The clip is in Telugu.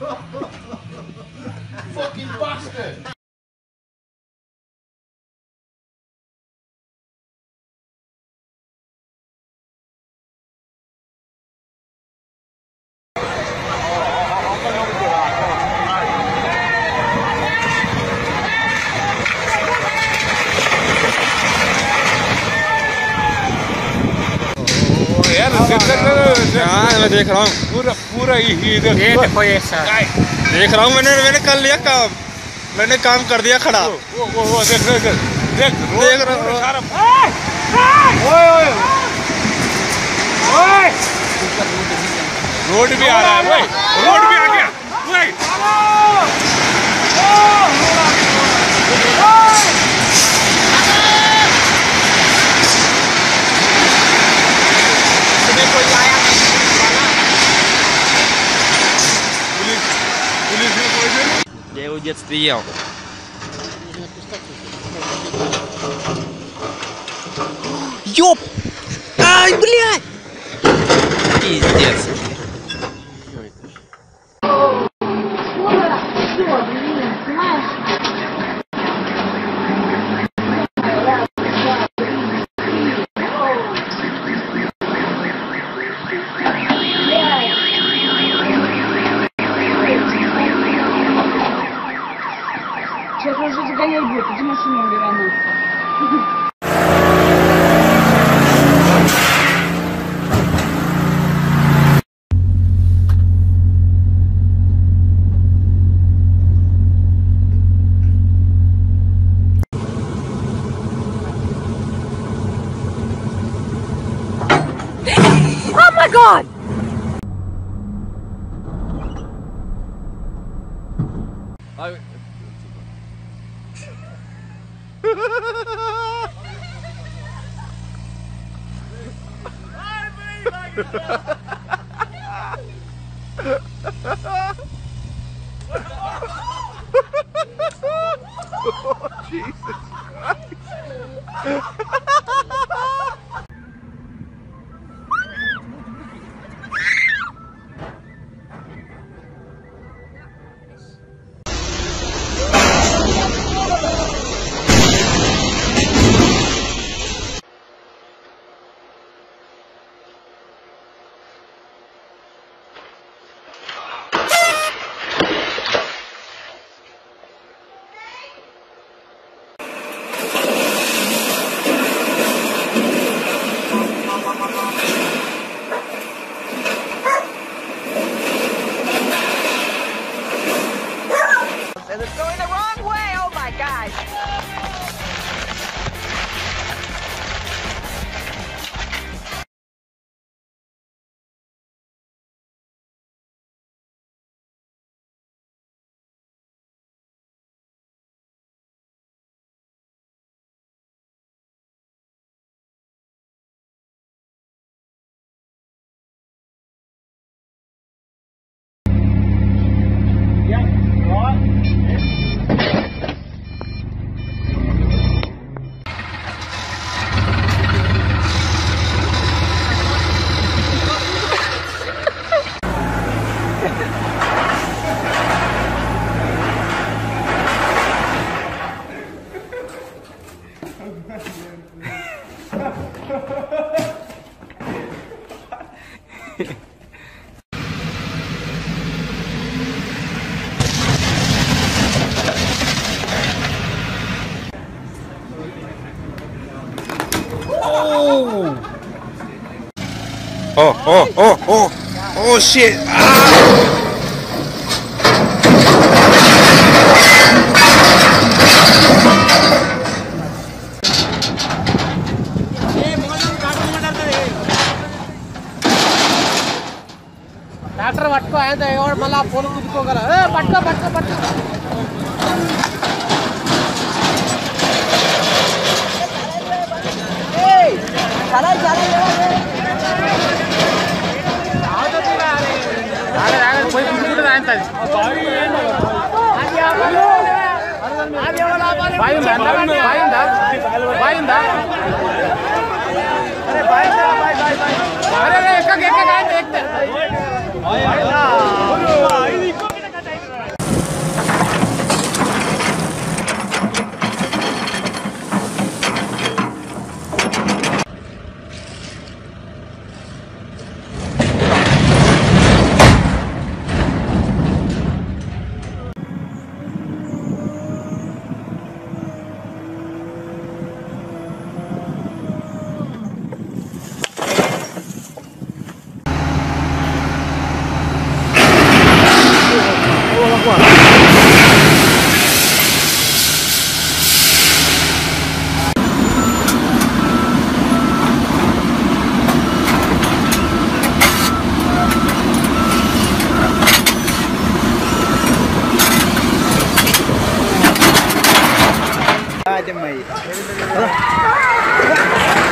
Fucking bastard! हाँ मैं देख रहा हूँ पूरा ये देखो ये सर देख रहा हूँ मैंने कर लिया काम मैंने काम कर दिया खड़ा वो देख रहा हूँ रोड भी आ रहा है भाई रोड भी आ गया Я его в детстве ел. Ёп! Ай, блядь! Пиздец. Сейчас уже загонять будет, иди машину убирай. Oh my God! Oh, Jesus Christ. It's going the wrong way, oh my gosh! Oh shit! Ah! Tractor పట్టుకో ఆయన ఎవడు మళ్ళీ ఆ ఫోన్ కుదుకోగల పట్టుకో పట్టుకో పట్టుకో పోయి కుదుకుంటుంది ఆయన బాయిందా अरे एका देखते ఐటమ్ అయ్యి